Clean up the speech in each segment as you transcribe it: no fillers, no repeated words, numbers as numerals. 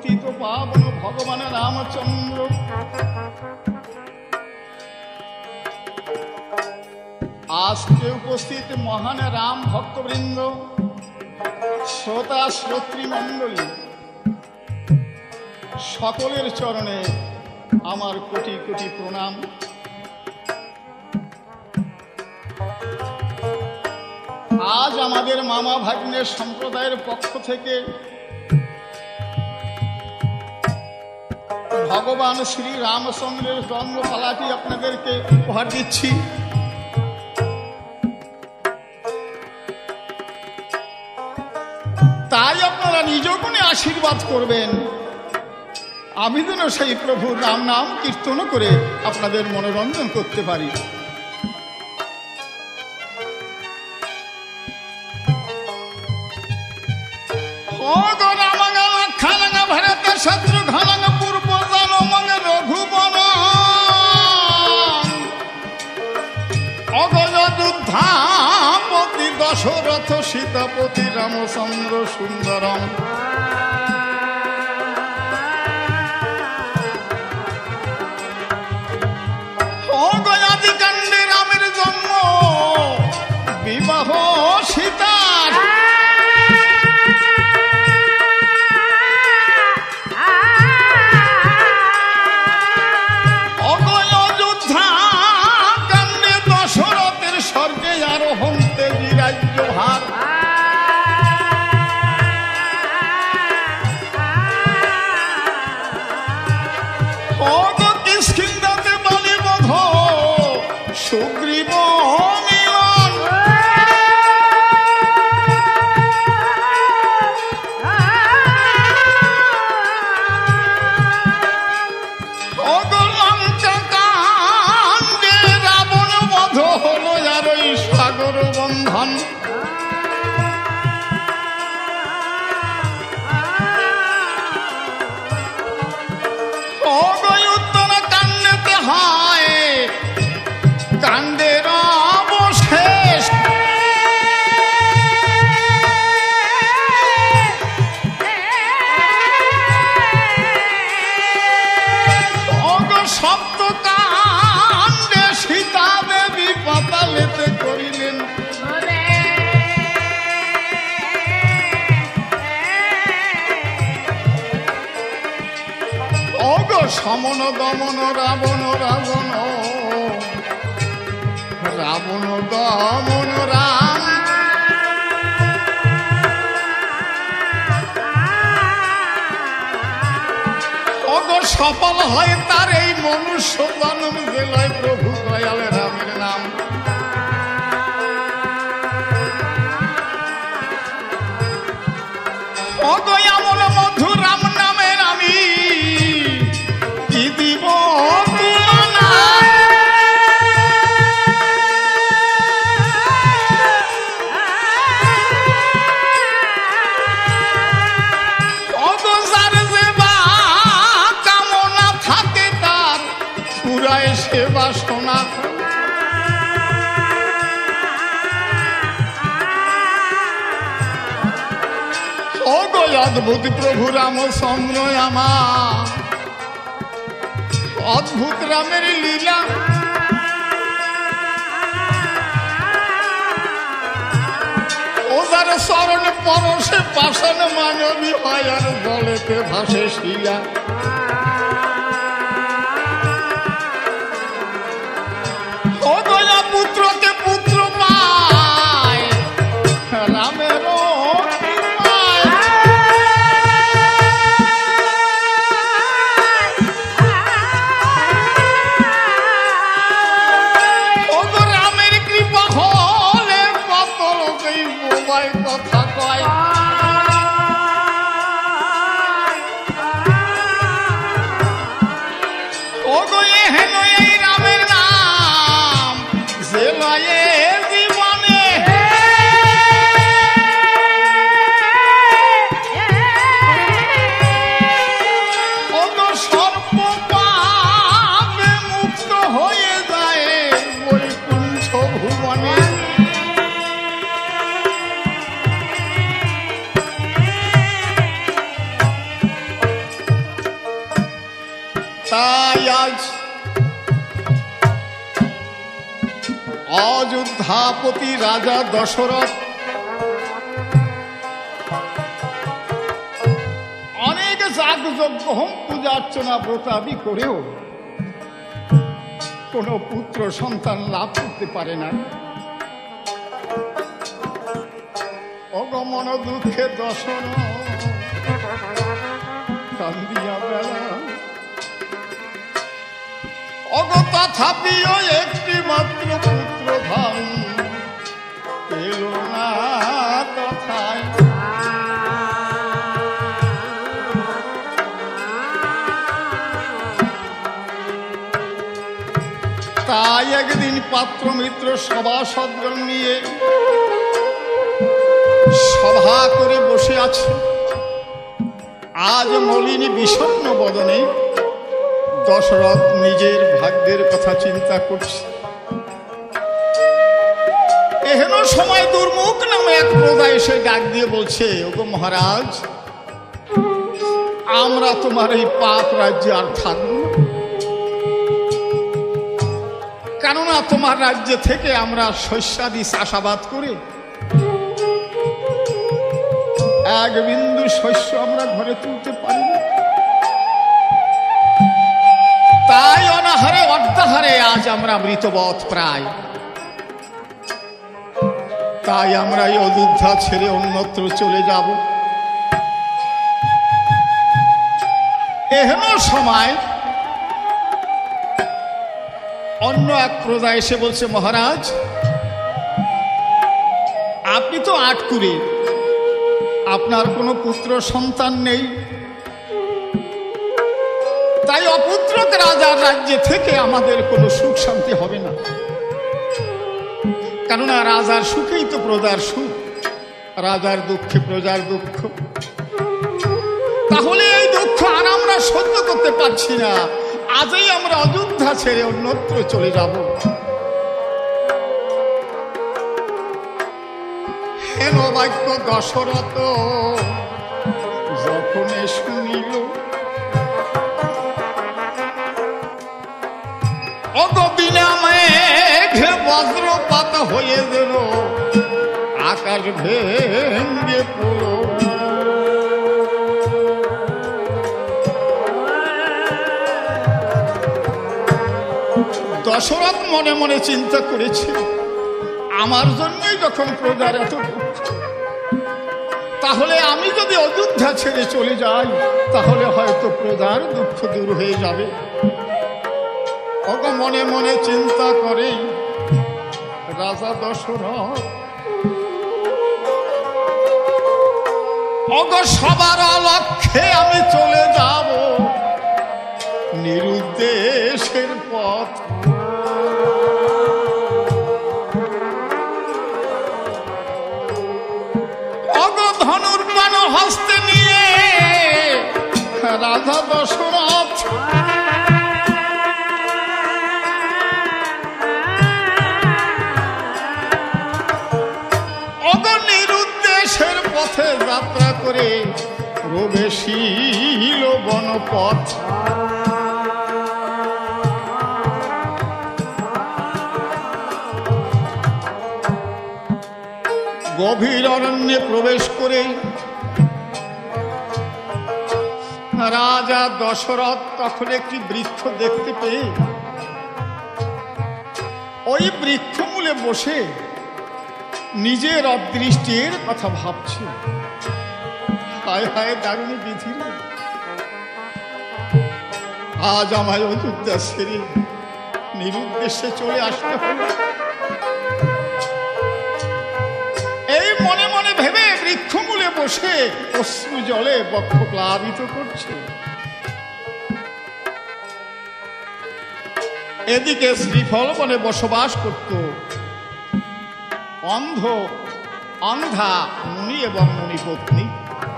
পতিত পাবন ভগবান রামচন্দ্র আজকে উপস্থিত মহান রাম ভক্তবৃন্দ, শ্রোতা শ্রোতৃমণ্ডলী, সকলের চরণে আমার কোটি কোটি প্রণাম। আজ আমাদের মামা ভাগ্নের সম্প্রদায়ের পক্ষ থেকে ভগবান শ্রী রামচন্দ্রের জন্মপালাটি আপনাদেরকে উপহার দিচ্ছি। তাই আপনারা নিজ গুণে আশীর্বাদ করবেন, আমি যেন সেই প্রভুর রাম নাম কীর্তন করে আপনাদের মনোরঞ্জন করতে পারি। শত্রু ঘন পূর্ব জনমন রঘুবন অগজ যুদ্ধাপতি দশরথ সীতাপতি রামচন্দ্র সুন্দরম অগয়াদি কাণ্ডে রামের জন্ম বিবাহ সীতার সমন দমন রাবণ রাবণ রাবণ দমন রাম অগর সফল হয় তার এই মনুষ্য জন্ম জেলায় প্রভু দয়াল রামের নাম। অগয় আমল মধু রাম নামের আমি বাসনা অদ্ভুত প্রভু রামচন্দ্র আমার অদ্ভুত রামের লীলা ওদের চরণ পরশে পাষাণ মানবী হয় আর জলেতে ভাসে শিলা। পুত্রকে পুত্র পায় রামের রামের কৃপা হলে কত লোকেই বোবাই কথা কয়। তাই আজ অযোধ্যাপতি রাজা দশরথ অনেক যাগযজ্ঞ হোম পূজা অর্চনা ব্রতাদি করেও কোন পুত্র সন্তান লাভ করতে পারে না। অগমন দুঃখে দশরথ কান্দিয়া বেলা তথাপিও একটি মাত্র পুত্র ধাম পেল না তথায়। তাই একদিন পাত্র মিত্র সভাসদগণ নিয়ে সভা করে বসে আছে। আজ মলিনী বিষণ্ণ বদনে দশরথ নিজের ভাগ্যের কথা চিন্তা করছে। এহেন সময় দুর্মুখ নামে এক প্রজা এসে ডাক দিয়ে বলছে, ওগো মহারাজ, আমরা তোমার এই পাপ রাজ্যে আর থাকব না, কেননা তোমার রাজ্য থেকে আমরা শস্যাদি চাষাবাদ করে এক বিন্দু শস্য আমরা ঘরে তুলতে পারি না। তাই অনাহারে অর্ধাহারে আজ আমরা মৃতবৎ প্রায়। তাই আমরা এই অযোধ্যা ছেড়ে অন্যত্র চলে যাব। এহেন সময় অন্য এক প্রজা এসে বলছে, মহারাজ, আপনি তো আটকুরে, আপনার কোনো পুত্র সন্তান নেই, তাই অপুত্রক রাজার রাজ্যে থেকে আমাদের কোনো সুখ শান্তি হবে না, কেননা রাজার সুখেই তো প্রজার সুখ, রাজার দুঃখে প্রজার দুঃখ। তাহলে এই দুঃখ আর আমরা সহ্য করতে পারছি না, আজই আমরা অযোধ্যা ছেড়ে অন্যত্র চলে যাব। হেন বাক্য দশরথ যখন শুনিল, বিনা মেঘে বজ্রপাত হয়ে গেল, আকাশ ভেঙে পড়ল। দশরথ মনে মনে চিন্তা করেছে, আমার জন্যই যখন প্রজার এত দুঃখ, তাহলে আমি যদি অযোধ্যা ছেড়ে চলে যাই তাহলে হয়তো প্রজার দুঃখ দূর হয়ে যাবে। মনে মনে চিন্তা করে রাজা দশরথ সবার লক্ষ্যে আমি চলে যাব নিরুদ্দেশের পথ। ধনুর্বাণ হস্তে নিয়ে রাজা দশরথ নিরুদ্দেশের পথে যাত্রা করে প্রবেশিল বনপথ। গভীর অরণ্যে প্রবেশ করে রাজা দশরথ তখন একটি বৃক্ষ দেখতে পেয়ে ওই বৃক্ষমূলে বসে নিজের অদৃষ্টের কথা ভাবছে। হায় হায় দারুণ বিধি, আজ আমায় অযোধ্যা ছেড়ে নিরুদ্দেশে চলে আসতে হলো। এই মনে মনে ভেবে বৃক্ষমূলে বসে অশ্রু জলে বক্ষ প্লাবিত করছে। এদিকে শ্রীফল বনে বসবাস করত অন্ধা মুনি এবং মুনিপত্নী।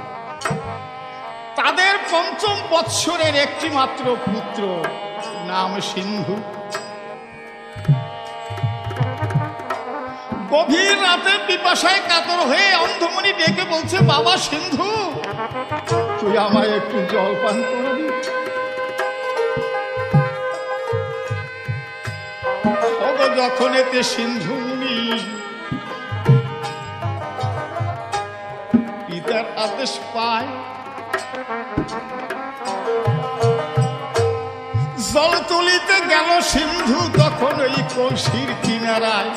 তাদের পঞ্চম বৎসরের একটি মাত্র পুত্র, নাম সিন্ধু। গভীর রাতে পিপাসায় কাতর হয়ে অন্ধমণি ডেকে বলছে, বাবা সিন্ধু, তুই আমায় একটু জল পান করবি? যখন এতে সিন্ধু মুনি পিতার আদেশ পায়, জল তুলিতে গেল সিন্ধু তখন ওই কলসির কিনারায়।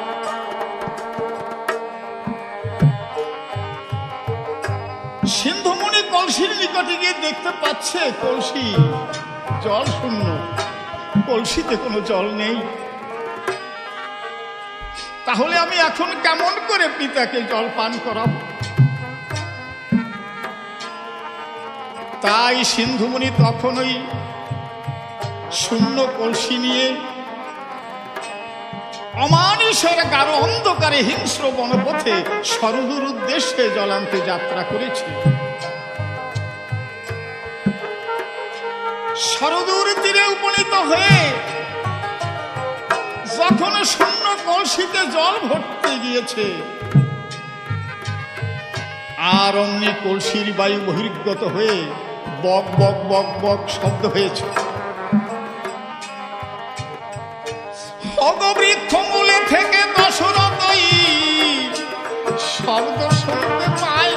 সিন্ধু মুনি কলসির নিকটে গিয়ে দেখতে পাচ্ছে কলসি জল শূন্য, কলসিতে কোনো জল নেই। তাহলে আমি এখন কেমন করে পিতাকে জল পান করাবো? তাই সিন্ধুমুনি তখন ওই শূন্য কলসি নিয়ে অমানুষের গাঢ় অন্ধকারে হিংস্র বনপথে সরযূর উদ্দেশ্যে জলান্তে যাত্রা করেছে। সরযূর তীরে উপনীত হয়ে যখন শূন্য কলসিতে জল ভরতে গিয়েছে, আর অমনি কলসির বায়ু বহির্গত হয়ে বক বক বক বক শব্দ হয়েছে। অগবৃক্ষ মূলে থেকে দশরথই শব্দ শুনতে পায়।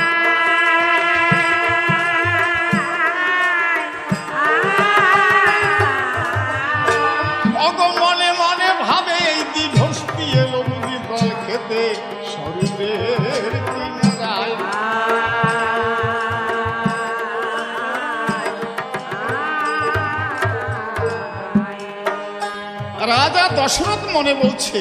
অগ মনে মনে ভাবে এই দীর্ঘস্তি এলো বুঝি জল খেতে সরযূরের কিনারায়। রাজা দশরথ মনে বলছে,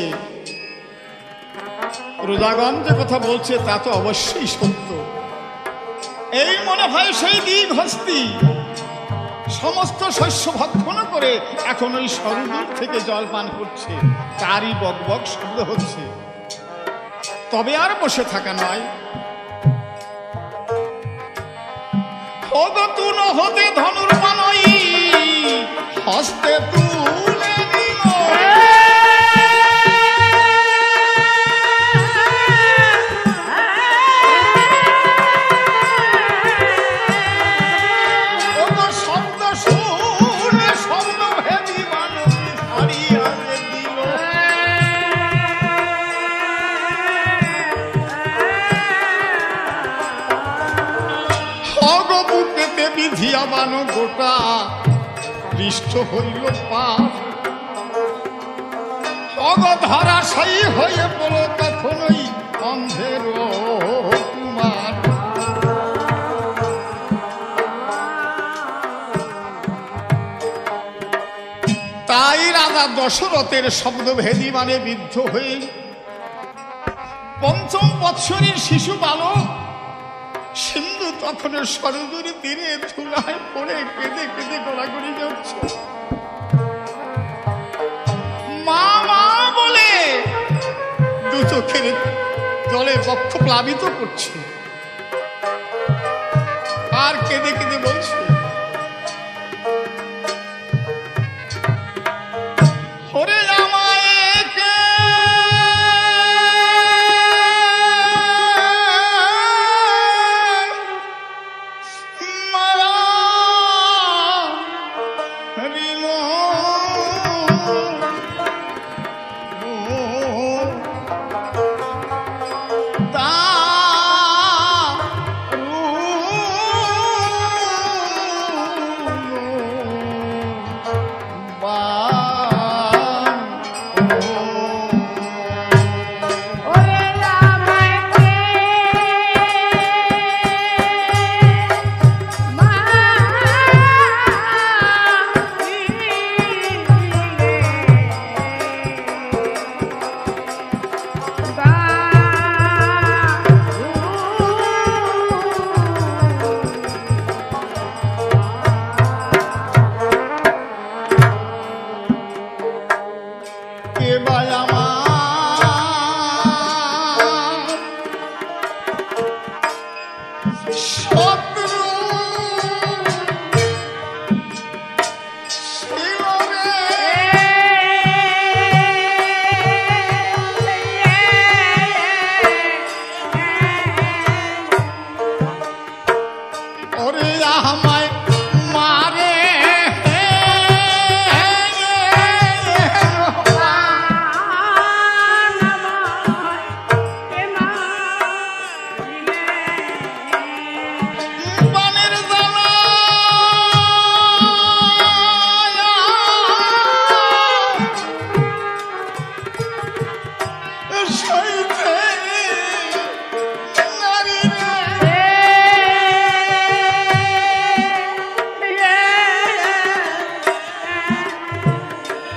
প্রজাগণ যে কথা বলছে তা তো অবশ্যই সত্য। এই মনে হয় সেই দীর্ঘস্তি সমস্ত শস্য ভক্ষণ করে এখন ওই সরযূর থেকে জল পান করছে, তারই বক বক শব্দ হচ্ছে। তবে আর বসে থাকা নয়, তুন হতে ধনুর্বাণই হস্তে তুলে নিল। শব্দ শুনে শব্দ ভেদি মানুষ হারিয়ে দিল। বুকেতে বিধিয়া বানো গোটা পৃষ্ঠ হইল পার। অগ ধরাশায়ী হয়ে পড়ল তখনই অন্ধের কুমার। তাই রাজা দশরথের শব্দভেদী মানে বিদ্ধ হয়ে পঞ্চম বৎসরের শিশু বালক সিন্ধু তখন সরযূর তীরে ধুলায় পড়ে কেঁদে কেঁদে গোড়াগড়ি যাচ্ছে। মা মা বলে দু চোখের জলে বক্ষ প্লাবিত করছে, আর কেঁদে কেঁদে বলছে, ওরে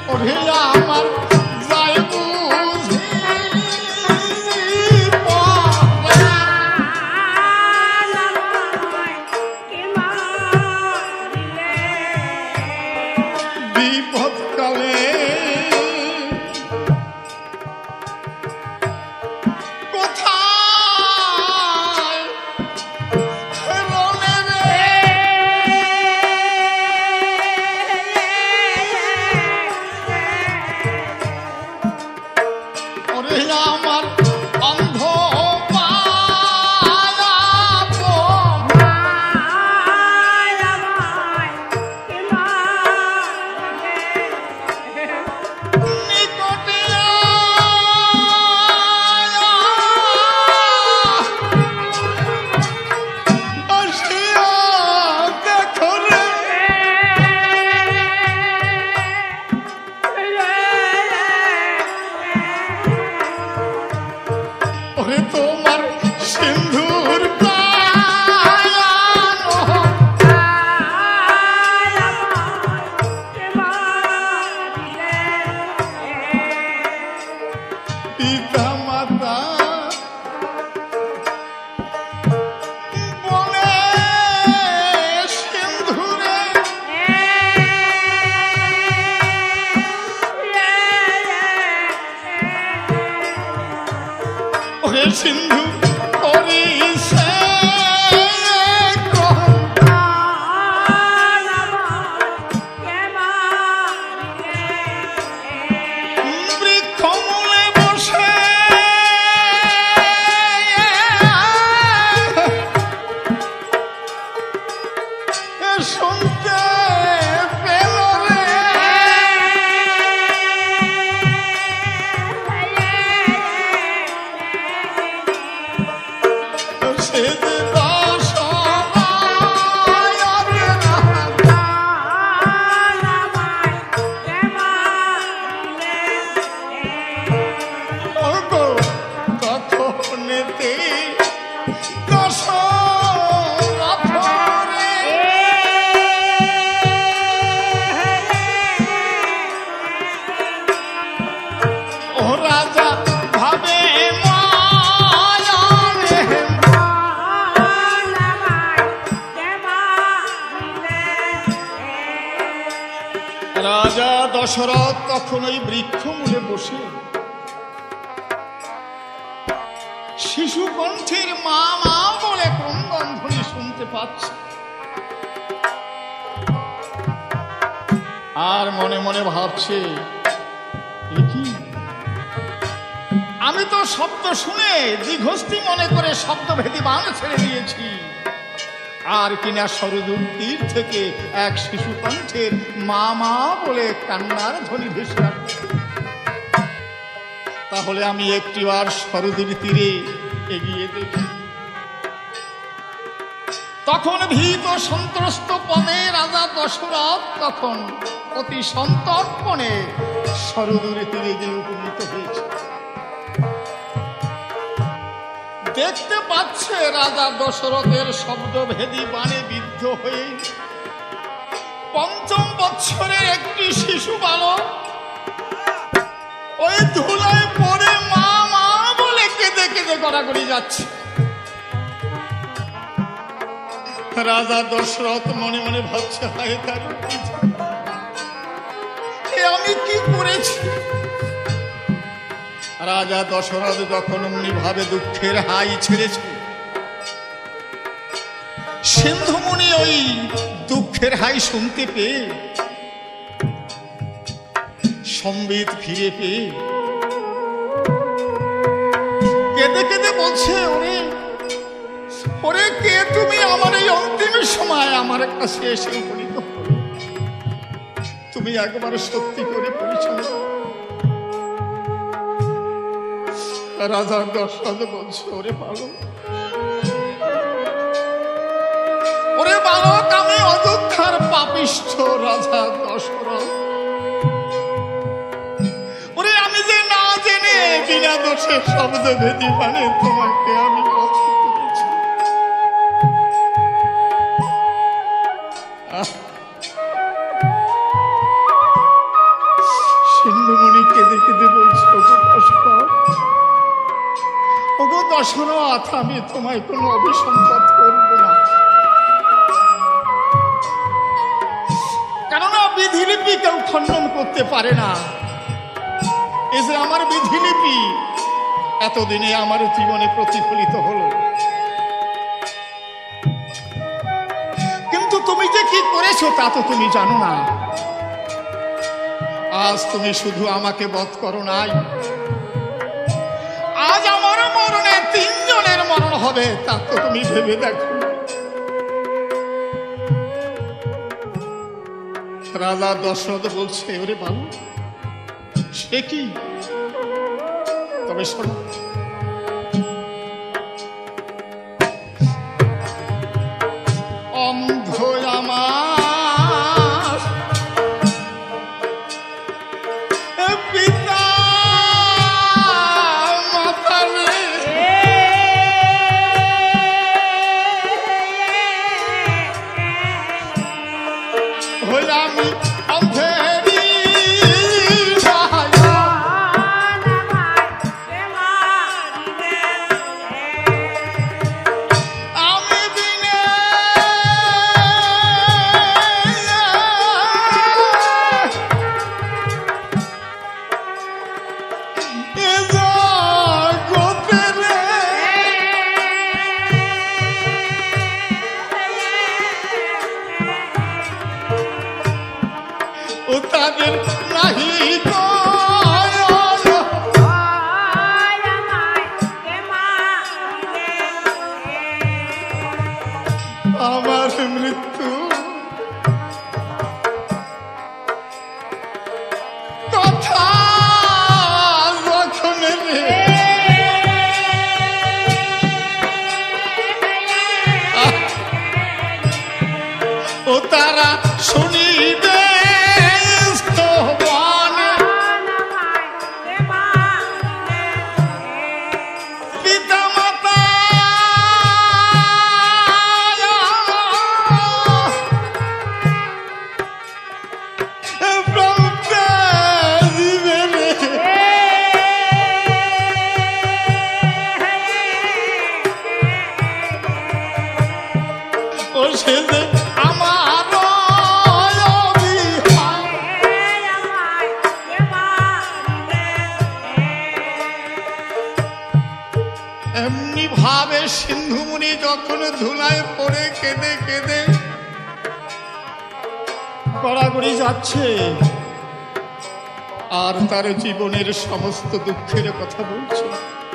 ওরে আমার যায় বুঝি বিপদকালে তোমার সিন্ধুর পিতা মাতা বলে সিন্ধুরে ওরে সিন্ধু করিছে বৃক্ষমূলে বসে শুনতে পেল রাজা ভাবে রাজা দশরথ তখন ওই বৃক্ষমূলে বসে শিশু কণ্ঠের মা মা বলে ক্রন্দন ধ্বনি শুনতে পাচ্ছে আর মনে মনে ভাবছে কি আমি তো শব্দ শুনে দীঘস্থি মনে করে শব্দভেদী বাণ ছেড়ে দিয়েছি আর কিনা সরযূর তীর থেকে এক শিশু কণ্ঠের মা মা বলে কান্নার ধ্বনি ভেসে আসছে তাহলে আমি একটিবার সরযূর তীরে এগিয়ে দেখি তখন ভীত সন্ত্রস্ত পদে রাজা দশরথ তখন অতি সন্তর্পণে সরযূর তীরে গিয়ে উপনীত হয়েছে দেখতে পাচ্ছে রাজা দশরথের শব্দভেদী বাণে বিদ্ধ হয়ে পঞ্চম বৎসরের একটি শিশু বালক ওই ধুলায় পড়ে মা মা বলে কেঁদে কেঁদে গড়াগড়ি যাচ্ছে রাজা দশরথ মনে মনে ভাবছে হায় তার আমি কি করেছি রাজা দশরথ যখন অমনি ভাবে দুঃখের হাই ছেড়েছে সিন্ধুমুনি ওই দুঃখের হাই শুনতে পেয়ে সম্বিত ফিরে পেয়ে কেঁদে কেঁদে বলছে ওরে ওরে কে তুমি আমার এই অন্তিম সময় আমার কাছে এসে উপনীত তুমি একবার সত্যি করে পরিচয় রাজা দশরথ বলছে ওরে বালক আমি অযোধ্যার পাপিষ্ঠ রাজা দশরথ ওরে আমি যে না জেনে বিনা দোষে শব্দভেদী মানে তোমাকে আমি বধ করেছি সিন্ধুমণি কেঁদে কেঁদে বলছে, ওগো দশরথ, আমি তোমায় কোনো অভিসম্পাত করব না, কেননা বিধিলিপি কেউ খণ্ডন করতে পারে না। এ যে আমার বিধিলিপি এতদিনে আমার জীবনে প্রতিফলিত হলো, কিন্তু তুমি যে কি করেছো তা তো তুমি জানো না। আজ তুমি শুধু আমাকে বধ করো নাই, আজ আমার মরণে তিনজনের মরণ হবে, তা তো তুমি ভেবে দেখো। রাজা দশরথ বলছে, ওরে বাবু সে কি? তবে শোনো, অন্ধ আমার পিতা মাতা রে, হই আমি অন্ধেরি আমার মৃত্যু কথা যখন ও তারা শুনিবে এমনি ভাবে সিন্ধুমণি যখন ধুলায় পড়ে কেঁদে কেঁদে গড়াগড়ি যাচ্ছে আর তার জীবনের সমস্ত দুঃখের কথা বলছে,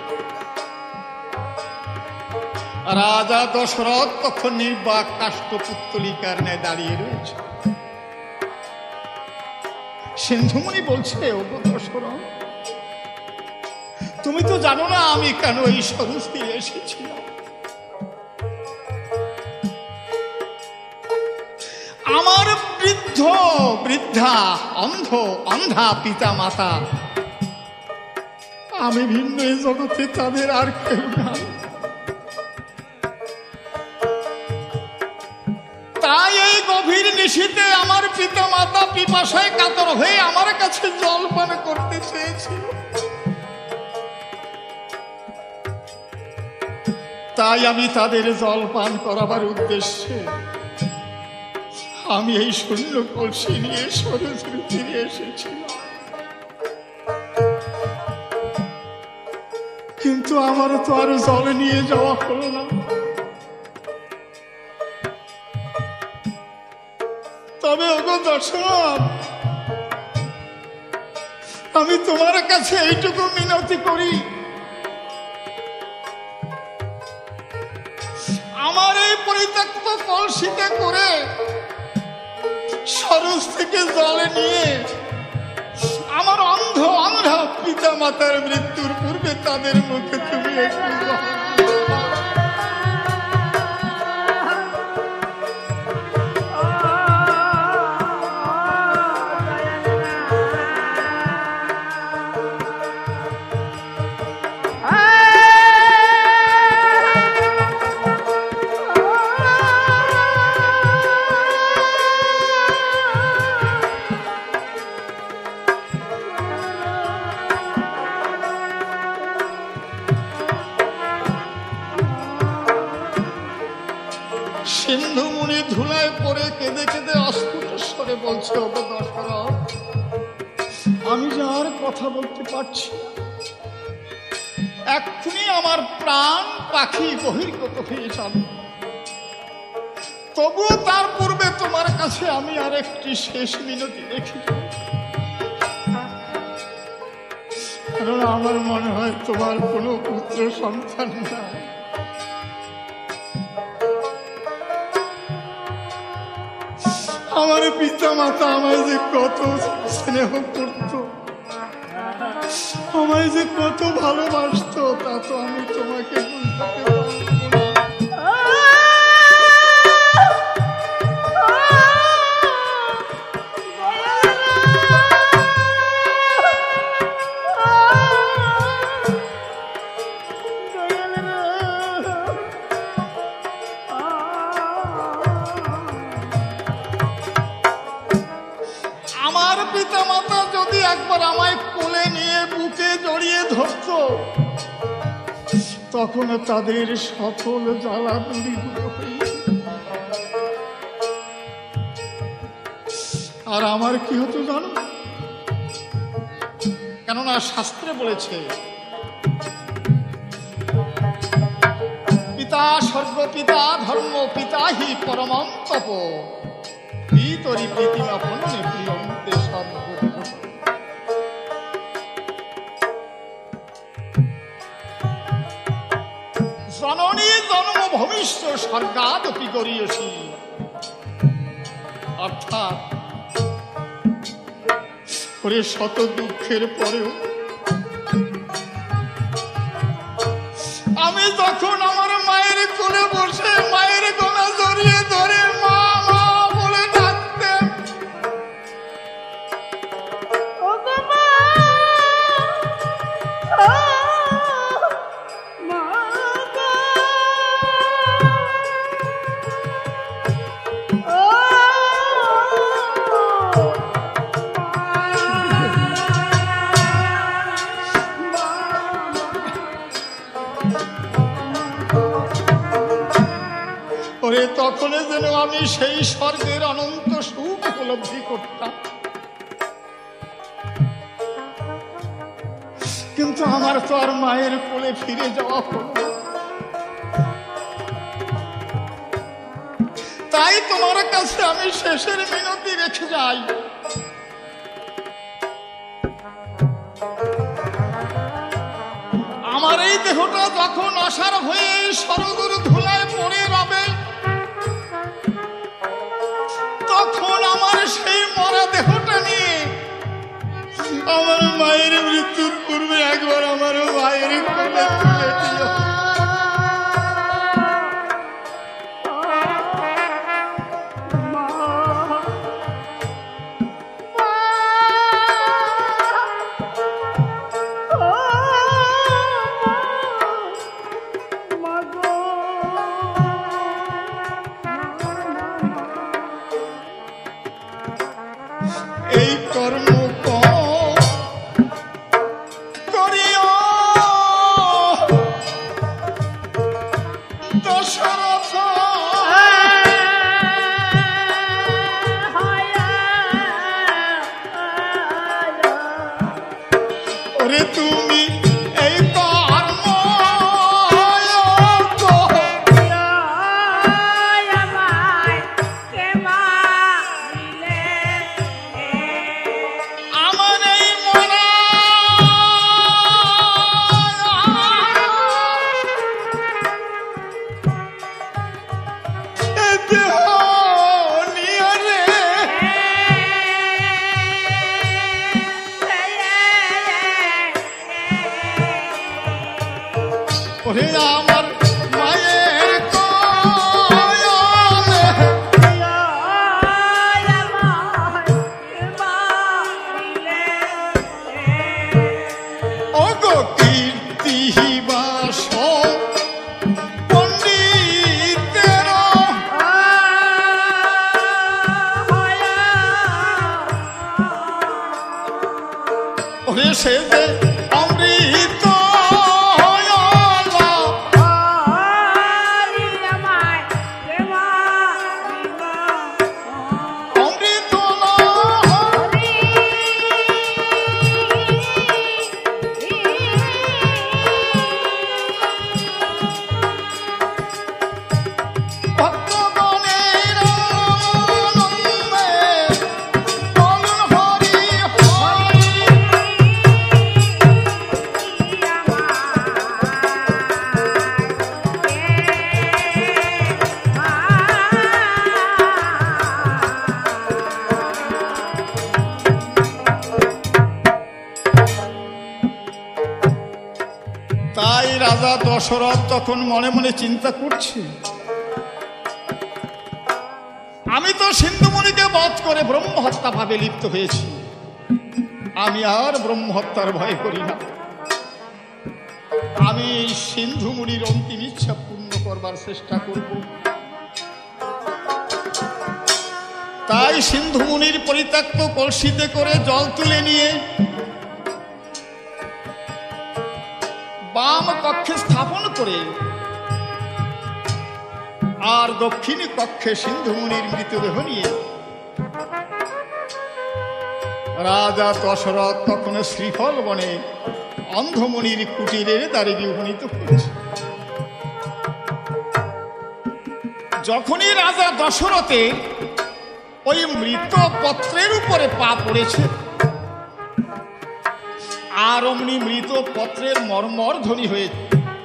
রাজা দশরথ তখন নির্বাক কাষ্ঠপুত্তলিকার ন্যায় দাঁড়িয়ে রয়েছে। সিন্ধুমণি বলছে, ওগো দশরথ, তুমি তো জানো না আমি কেন এই সরস্বতী এসেছিলাম। আমার বৃদ্ধ বৃদ্ধা অন্ধা পিতা মাতা, আমি ভিন্ন এই জগতে, তাদের আর কেউ নাই। তাই এই গভীর নিশীথে আমার পিতা মাতা পিপাসায় কাতর হয়ে আমার কাছে জল পান করতে চেয়েছিল। তাই আমি তাদের জল পান করাবার উদ্দেশ্যে আমি এই শূন্য কলসি নিয়ে সরস্বতী ফিরে এসেছিলাম, কিন্তু আমার তো আর জল নিয়ে যাওয়া হলো না। তবে ওগো দশরথ, আমি তোমার কাছে এইটুকু মিনতি করি, আমার এই পরিত্যক্ত কলসিতে করে সরস থেকে জলে নিয়ে আমার অন্ধা পিতা মাতার মৃত্যুর পূর্বে তাদের মুখে তুমি একটু ধুলায় পড়ে কেঁদে কেঁদে অস্ফুট স্বরে বলছে, ওগো দশরথ, আমি যে আর কথা বলতে পারছি না, এক্ষুনি আমার প্রাণ পাখি বহির্গত হয়ে যাবে। তবুও তার পূর্বে তোমার কাছে আমি আর একটি শেষ মিনতি রেখে যাব, কারণ আমার মনে হয় তোমার কোনো পুত্র সন্তান নাই। আমার পিতা মাতা আমায় যে কত স্নেহ করত, আমায় যে কত ভালোবাসত, তা তো আমি তোমাকে বুঝতে পারবো না। আমার পিতা মাতা যদি একবার আমায় কোলে নিয়ে বুকে জড়িয়ে ধরত, তখন তাদের সকল জ্বালা দূরীভূত হয়ে, আর আমার কি হতো জানো? কেননা শাস্ত্রে বলেছে, পিতা স্বর্গ পিতা ধর্ম পিতা হি পরমং তপ ভিতরি প্রীতিমাপন্নে প্রিয়ন্তে সদ্গুরু। জননী জন্ম ভবিষ্য স্বর্গাদপি গরীয়সী, অর্থাৎ করে শত দুঃখের পরেও আমি যখন আমার মায়ের কোলে বসে মায়ের গলা জড়িয়ে ধরে মা মা বলে ডাকতেন, তখন যেন আমি সেই স্বর্গের অনন্ত সুখ উপলব্ধি করতাম। কিন্তু আমার তো আর মায়ের কোলে ফিরে যাওয়া হলো না। তাই তোমার কাছে আমি শেষের মিনতি রেখে যাই, আমার এই দেহটা যখন অসার হয়ে সরগুরু ধুলায় পড়ে রবে, তখন আমার সেই মরা দেহটা নিয়ে আমার মায়ের মৃত্যুর পূর্বে একবার আমার মায়ের কোলে তুলে দিও। এই কর্ম করিও দশরথ, ওরে তুমি এই কর্ম আমার মায়ের ওগো কীর্তি বাস পণ্ডিতের ওরে সে যে অমৃত রাজা দশরথ তখন মনে মনে চিন্তা করছে, আমি তো সিন্ধুমুনিকে বধ করে ব্রহ্ম হত্যা ভাবে লিপ্ত হয়েছি, আমি আর ব্রহ্ম হত্যার ভয় করি না। আমি এই সিন্ধুমুনির অন্তিম ইচ্ছা পূর্ণ করবার চেষ্টা করব। তাই সিন্ধুমুনির পরিত্যক্ত কলসিতে করে জল তুলে নিয়ে বাম কক্ষে স্থাপন করে আর দক্ষিণী কক্ষে সিন্ধুমুনির মৃতদেহ নিয়ে রাজা দশরথ তখন শ্রীফল বনে অন্ধমুনির কুটিরের দ্বারে উপনীত হয়েছে। যখনই রাজা দশরথের ওই মৃত পত্রের উপরে পা পড়েছে, আর অমনি মৃত পত্রের মর্মর ধ্বনি হয়েছে।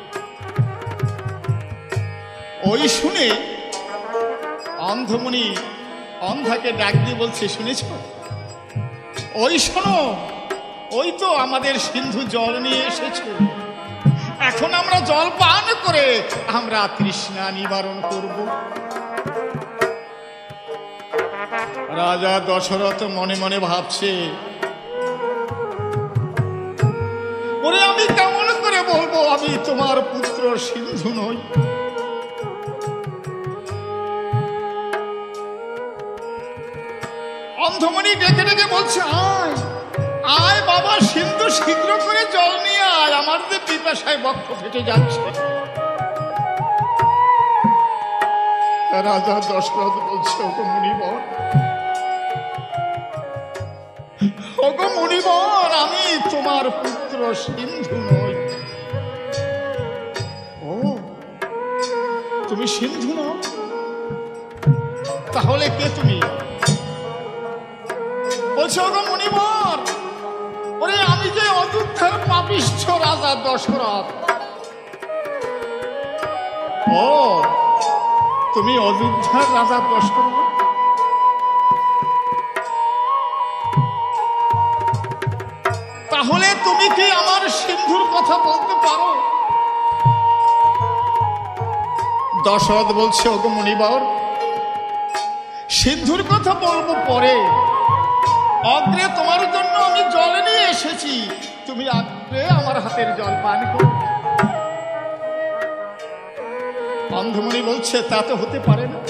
ওই শুনে অন্ধমুনি অন্ধাকে ডাক দিয়ে বলছে, শুনেছ? ওই শোনো, ওই তো আমাদের সিন্ধু জল নিয়ে এসেছে, এখন আমরা জল পান করে আমরা তৃষ্ণা নিবারণ করব। রাজা দশরথ মনে মনে ভাবছে, ওরে আমি কেমন করে বলবো আমি তোমার পুত্র সিন্ধু নই? অন্ধমণি ডেকে ডেকে বলছে, আয় আয় বাবা সিন্ধু, শীঘ্র করে জল নিয়ে আয়, আমার যে পিপাসায় বক্ষ ফেটে যাচ্ছে। রাজা দশরথ বলছে, ওগো মুনিবর, ওগো মুনিবর, আমি তোমার পুত্র সিন্ধু নই। ও, তুমি সিন্ধু নও? তাহলে কে তুমি? বলছে, ওগো মুনিবর, ওরে আমি যে অযোধ্যার পাপিষ্ঠ রাজা দশরথ। ও, তুমি অযোধ্যার রাজা দশরথ? তাহলে তুমি কি আমার সিন্ধুর কথা বলতে পারো? দশরথ বলছে, ওগো মুনিবর, সিন্ধুর কথা বলবো পরে, অগ্রে তোমার জন্য আমি জল নিয়ে এসেছি, তুমি আগ্রে আমার হাতের জল পান করো। অন্ধমুনি বলছে, তা তো হতে পারে না।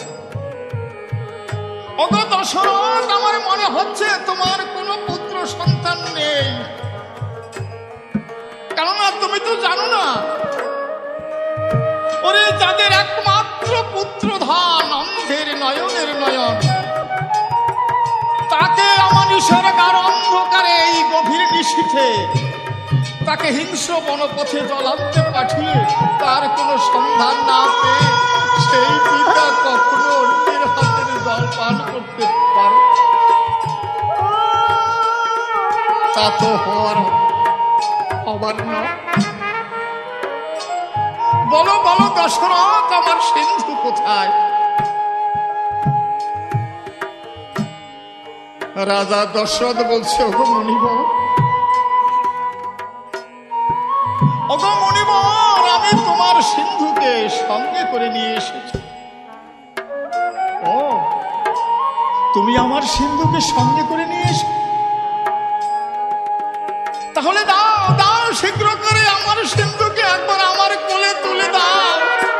ওগো দশরথ, আমার মনে হচ্ছে তোমার কোনো পুত্র সন্তান নেই, কেননা তুমি তো জানো না, ওরে যাদের একমাত্র পুত্র ধন, অন্ধের নয়নের নয়ন, তাকে অমানুষের গাঢ় অন্ধকারে এই গভীর নিশীথে তাকে হিংস্র বনপথে জলান্তে পাঠিয়ে তার কোনো সন্ধান না পেয়ে সেই পিতা কখনো অন্যের হাতের জল পান করতে পারে? তা তো হবার না। বলো বলো দশরথ, আমার সিন্ধু কোথায়? রাজা দশরথ বলছে, ওগো মুনিবর, ওগো মুনিবর, আমি তোমার সিন্ধুকে সঙ্গে করে নিয়ে এসেছি। ও, তুমি আমার সিন্ধুকে সঙ্গে করে নিয়ে এসো? তাহলে দাও দাও, শীঘ্র করে আমার সিন্ধুকে একবার আমার কোলে তুলে দাও।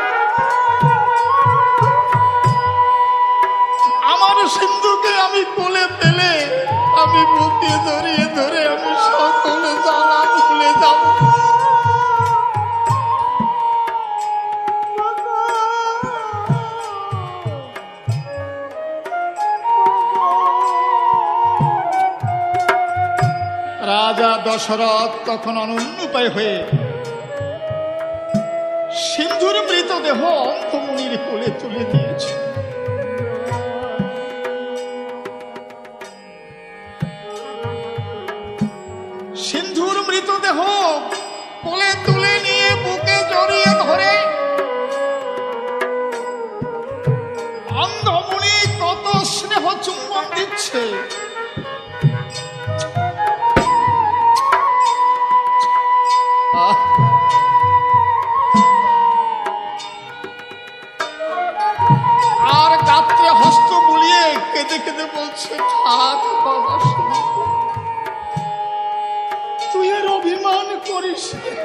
আমার সিন্ধুকে আমি কোলে পেলে আমি বুকে ধরিয়ে ধরে আমি সকলে জ্বালা ভুলে যাব। রাজা দশরথ তখন অনুন্নপায় হয়ে সিন্ধুর মৃতদেহ অন্ধমুনির কোলে তুলে দিয়েছে। সিন্ধুর মৃতদেহ কোলে তুলে নিয়ে বুকে জড়িয়ে ধরে অন্ধমুনি কত স্নেহ চুম্বন দিচ্ছে। বলিস।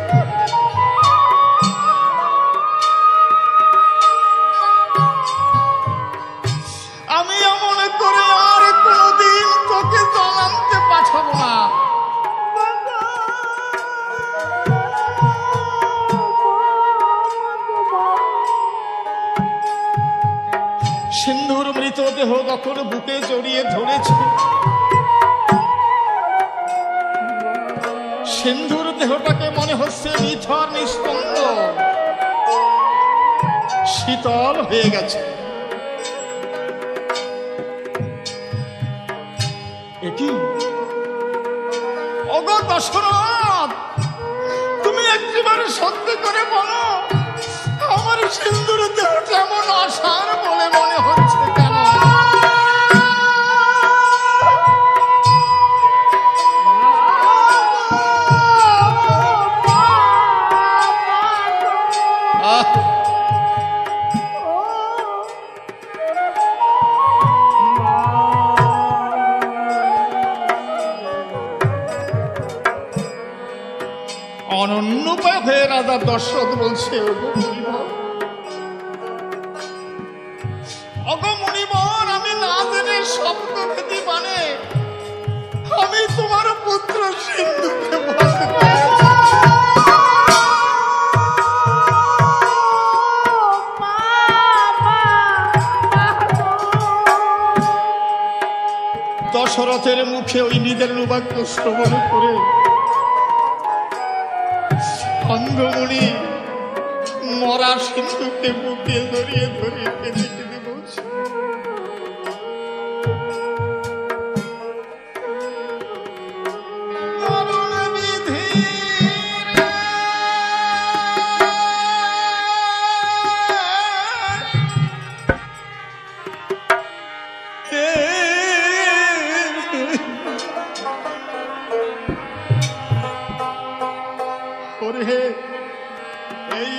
আমি এমন করে আর কোনদিন তোকে জল আনতে পাঠাবো না। সিন্ধুর মৃতদেহ যখন বুকে জড়িয়ে ধরেছে, সিন্ধুর দেহটাকে মনে হচ্ছে নিথর নিস্পন্দ, শীতল হয়ে গেছে। এটি ওগো দশরথ, তুমি একেবারে সত্যি করে বলো, আমার সিন্ধুর দেহটা এমন আশার বলে মনে হচ্ছে কেন? অনন্যপায় হয়ে রাজা দশরথ বলছে, ওগো মুনিবর, আমি না জেনে শব্দভেদী মানে আমি তোমার পুত্র সিন্ধুকে বলতে দশরথের মুখে ওই নিদের বাক্য শ্রবণ করে অন্ধমণি মরা সিন্ধুকে বুকে জড়িয়ে ধরে কেঁদে কেঁদে বলছে, এই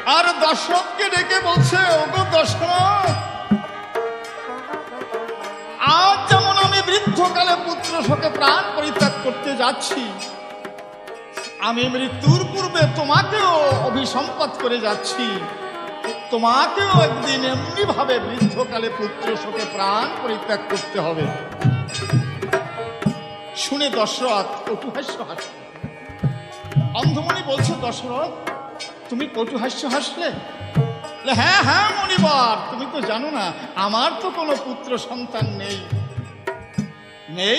আর দশরথকে ডেকে বলছে, ওগো দশরথ, আজ যেমন আমি বৃদ্ধকালে পুত্র শোকে প্রাণ পরিত্যাগ করতে যাচ্ছি, আমি মৃত্যুর পূর্বে তোমাকেও অভিসম্পাত করে যাচ্ছি, তোমাকেও একদিন এমনি ভাবে বৃদ্ধকালে পুত্র শোকে প্রাণ পরিত্যাগ করতে হবে। শুনে দশরথ কটুহাস্য হাসল। অন্ধমণি বলছে, দশরথ তুমি কটুহাস্য হাসলে? হ্যাঁ হ্যাঁ মণিবর, তুমি তো জানো না আমার তো কোনো পুত্র সন্তান নেই। নেই?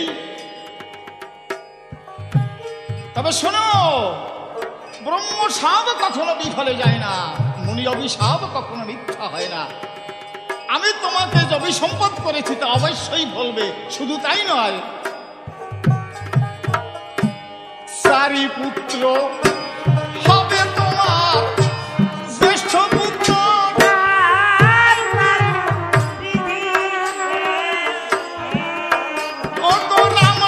তবে শোনো, ব্রহ্ম সাপ কখনো বিফলে যায় না, মুনি অভিশাপ কখনো মিথ্যা হয় না। আমি তোমাকে যে অভিসম্পাত করেছি তা অবশ্যই বলবে। শুধু তাই নয়, 4 পুত্র হবে তোমার, শ্রেষ্ঠ পুত্র রাম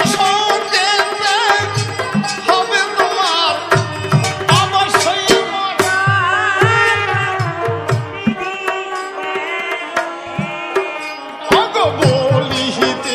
হবে তোমার, অবশ্যই বলিতে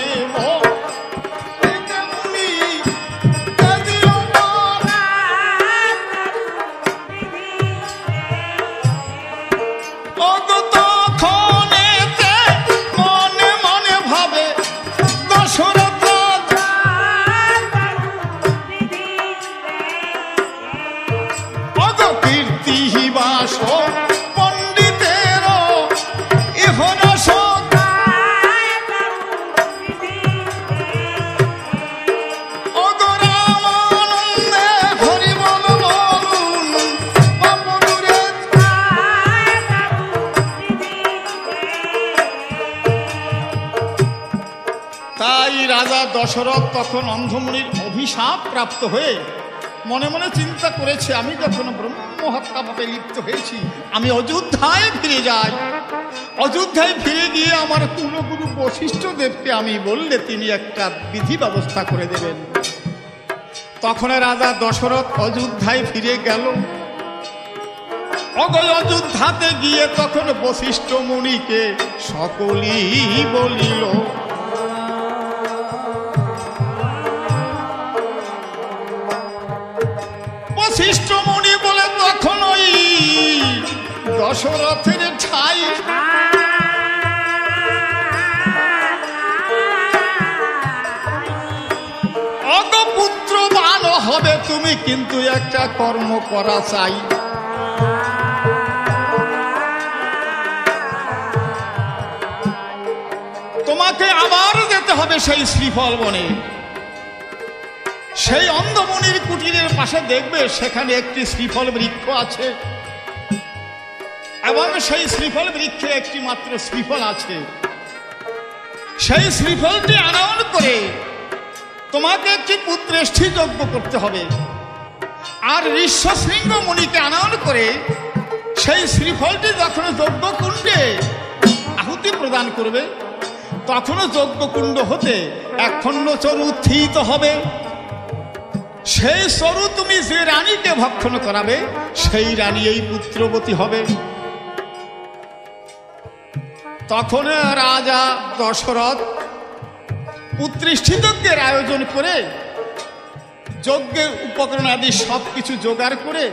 দশরথ তখন অন্ধমুনির অভিশাপ প্রাপ্ত হয়ে মনে মনে চিন্তা করেছে, আমি যখন ব্রহ্মহত্যা পাপে লিপ্ত হয়েছি, আমি অযোধ্যায় ফিরে যাই। অযোধ্যায় ফিরে গিয়ে আমার কুলগুরু বশিষ্ঠ দেবকে আমি বললে তিনি একটা বিধি ব্যবস্থা করে দেবেন। তখন রাজা দশরথ অযোধ্যায় ফিরে গেল। অযোধ্যাতে গিয়ে তখন বশিষ্ঠ মুনিকে সকলেই বলিল। বশিষ্ঠ মুনি বলে, তখন ওই দশরথের ঠাই অগপুত্রবান হবে তুমি, কিন্তু একটা কর্ম করা চাই। তোমাকে আবার যেতে হবে সেই শ্রীফল বনে। সেই অন্ধমুনির কুটিরের পাশে দেখবে সেখানে একটি শ্রীফল বৃক্ষ আছে, এবং সেই শ্রীফল বৃক্ষে একটি মাত্র শ্রীফল আছে। সেই শ্রীফলটি আনয়ন করে তোমাকে একটি পুত্রেষ্ঠী যজ্ঞ করতে হবে। আর ঋষ্যশৃঙ্গ মুনিকে আনয়ন করে সেই শ্রীফলটি যখন যজ্ঞকুণ্ডে আহুতি প্রদান করবে, তখনও যজ্ঞকুণ্ড হতে একখণ্ড চরু উত্থিত হবে। সেই চরু তুমি যে রানীকে ভক্ষণ করাবে, সেই রানী এই পুত্রবতী হবে। তখন রাজা দশরথ পুত্রেষ্ঠী যজ্ঞের আয়োজন করে যজ্ঞের উপকরণ আদি সবকিছু জোগাড় করে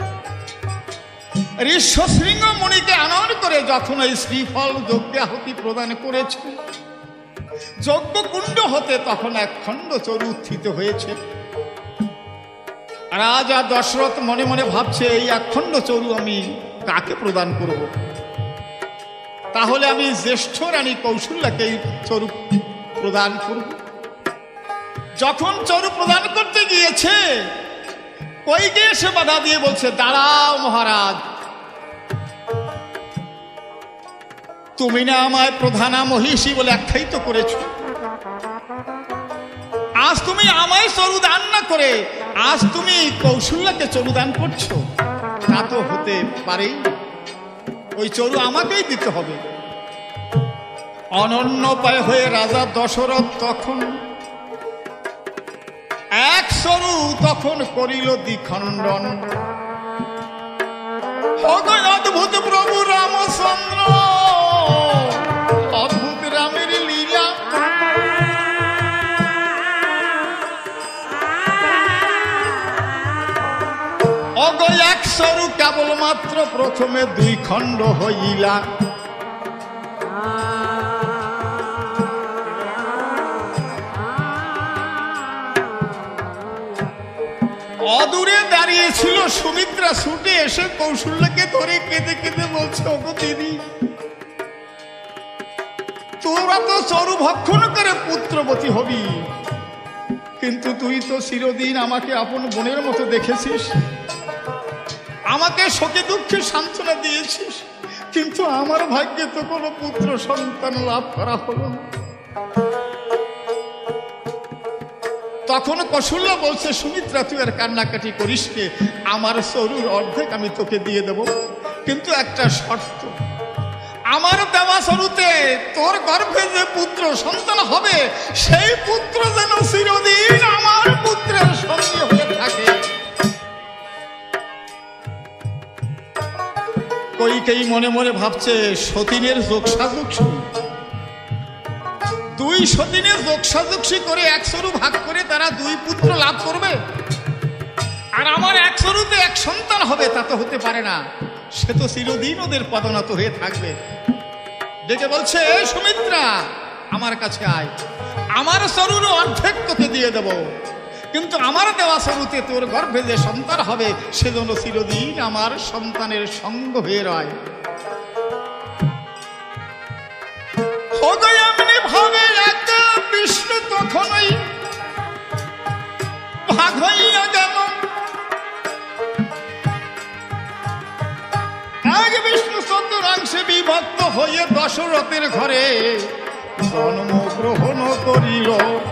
ঋষ্যশৃঙ্গ মুনিকে আনয়ন করে যখন এই শ্রীফল যজ্ঞে আহুতি প্রদান করেছে, যজ্ঞকুণ্ড হতে তখন একখণ্ড চরু উত্থিত হয়েছে। রাজা দশরথ মনে মনে ভাবছে, এই একখণ্ড চরু আমি কাকে প্রদান করব? তাহলে আমি জ্যেষ্ঠ রানী কৌশল্যাকে এই চরু প্রদান করব। যখন চরু প্রদান করতে গিয়েছে, কইকে এসে বাধা দিয়ে বলছে, দাঁড়াও মহারাজ, তুমি না আমায় প্রধানা মহিষী বলে আখ্যায়িত করেছ, আজ তুমি আমায় চরুদান না করে আজ তুমি কৌশল্যাকে চরুদান করছো, তা তো হতে পারেই। ওই চরু আমাকেই দিতে হবে। অনন্য উপায় হয়ে রাজা দশরথ তখন এক চরু তখন করিল দ্বিখণ্ডন। অদ্ভুত প্রভু রামচন্দ্র, অদ্ভুত রামের লীলা। অগ এক সরু কেবলমাত্র প্রথমে দুই খণ্ড হইলা। অদূরে দাঁড়িয়েছিল সুমিত্রা, ছুটে এসে কৌশল্যকে ধরে কেঁদে কেঁদে বলছে, ওগো দিদি, তোরা তো চরু ভক্ষণ করে পুত্রবতী হবি, কিন্তু তুই তো চিরদিন আমাকে আপন বোনের মতো দেখেছিস, আমাকে শোকে দুঃখে সান্ত্বনা দিয়েছিস, কিন্তু আমার ভাগ্যে তো কোনো পুত্র সন্তান লাভ করা হলো না। তখন কৌশল্য বলছে, সুমিত্রা তুই আর কান্নাকাটি করিস কে, আমার চরুর অর্ধেক আমি তোকে দিয়ে দেব, কিন্তু একটা শর্ত, আমার দেওয়া চরুতে তোর গর্ভে যে পুত্র সন্তান হবে সেই পুত্র যেন চিরদিন আমার পুত্রের সঙ্গে হয়ে থাকে। কইকেই মনে মনে ভাবছে, সতীনের যোগসাযোগসী, দুই সতীনের যোগসাযোগসী করে এক সরু ভাগ করে তারা দুই পুত্র লাভ করবে, আর আমার এক সরুতে এক সন্তান হবে, তা তো হতে পারে না, সে তো চিরদিন ওদের পদনত হয়ে থাকবে। ডেকে বলছে, সুমিত্রা আমার কাছে আয়, আমার সরুর অর্ধেক তোকে দিয়ে দেব, কিন্তু আমার দেওয়া সরুতে তোর গর্ভে যে সন্তান হবে সেজন্য চিরদিন আমার সন্তানের সঙ্গ হয়ে রয়। এমনি ভাবে এক বিষ্ণু তখনই ভাগ হইয়া গেল। এক বিষ্ণু চতুরাংশে বিভক্ত হয়ে দশরথের ঘরে জন্মগ্রহণ করিল।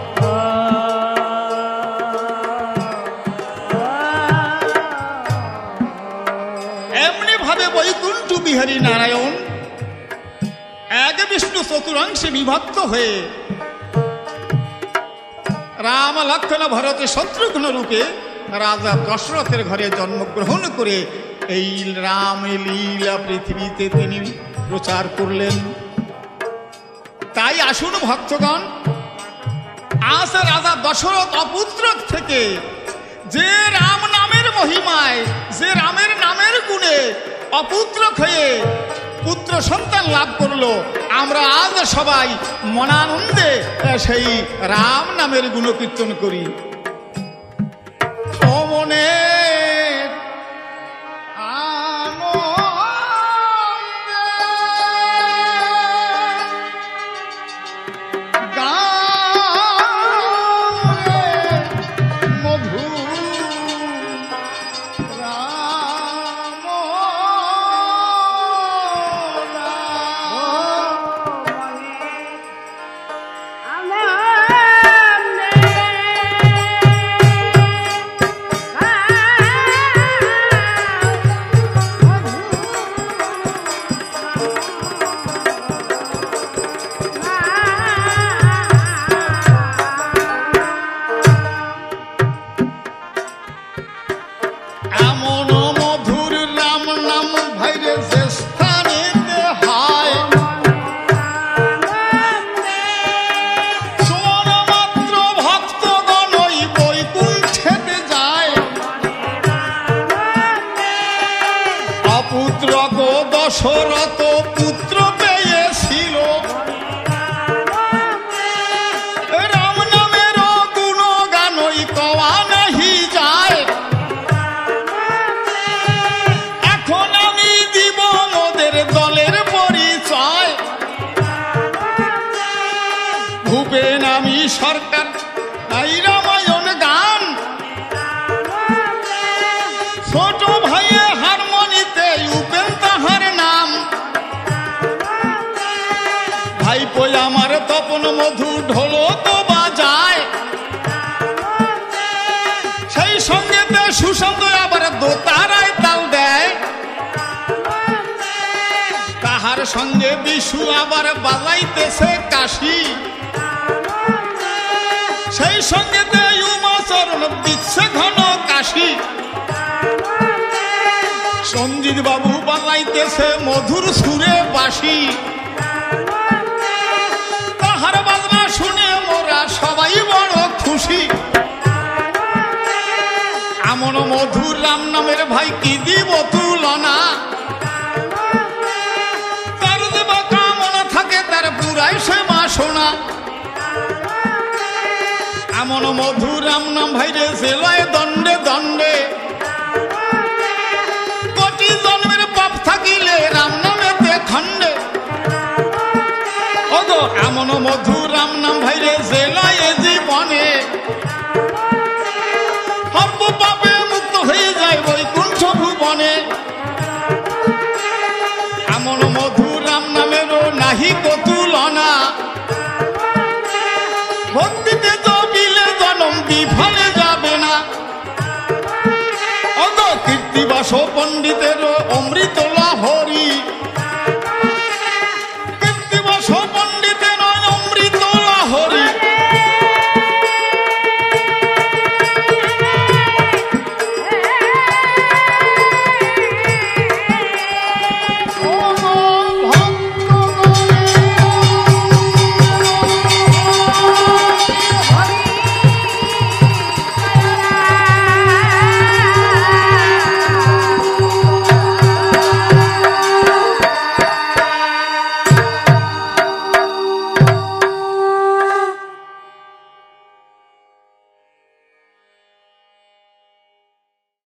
এমনি ভাবে বৈকুণ্ঠ বিহারী নারায়ণ এক বিষ্ণু চতুরাংশে বিভক্ত হয়ে রাম লক্ষ্মণ ভরত শত্রুঘ্ন রূপে রাজা দশরথের ঘরে জন্মগ্রহণ করে এই রাম লীলা পৃথিবীতে তিনি প্রচার করলেন। তাই আসুন ভক্তগণ, আজ রাজা দশরথ অপুত্র থেকে যে রাম নামের মহিমায়, যে রামের নামের গুণে অপুত্র হয়ে পুত্র সন্তান লাভ করলো, আমরা আজ সবাই মনানন্দে সেই রাম নামের গুণকীর্তন করি। মনে দশরথ পুত্র পেয়েছিল, রাম নামের গুণগানই কওয়া নাহি যায়। এখন আমি দিব ওদের দলের পরিচয়, ভূপেন আমি সরকার তাই রামায়ণ গান, ছোট ভাইয়ে হারমোনিতে উপেন তাহার নাম, ভাইপো আমার তপন মধু ঢোলো তো বাজায়, সেই সঙ্গে সুশান্ত আবার দোতারায় তাল দেয়, তাহার সঙ্গে বিশু আবার বাজাইতেছে কাশি, সেই সঙ্গে উমাচরণ দিচ্ছে ঘন কাশি, রঞ্জিত বাবু বানাইতেছে মধুর সুরে বাঁশি, তাহার বাজনা শুনে মোরা সবাই বড় খুশি। এমন মধুর রাম নামের ভাই কি দিব তুলনা, তার দেবা কামনা থাকে তার পুরাই সে বাসনা। এমন মধুর রাম নাম ভাই রে জেলায় দণ্ডে দণ্ডে, কোটি জন্মের পাপ থাকিলে রাম নামেতে খণ্ডে। ওগো এমন মধুর রাম নাম ভাই রে জেলায় জীবনে, সর্ব পাপে মুক্ত হয়ে যায় বৈকুণ্ঠ ভুবনে। এমন মধুর রাম নামেরও নাহি কতুলনা, ভক্তিতে জবিলে জনম বিফলে যাবে না। অত কীর্তিবাস পণ্ডিতেরও অমৃত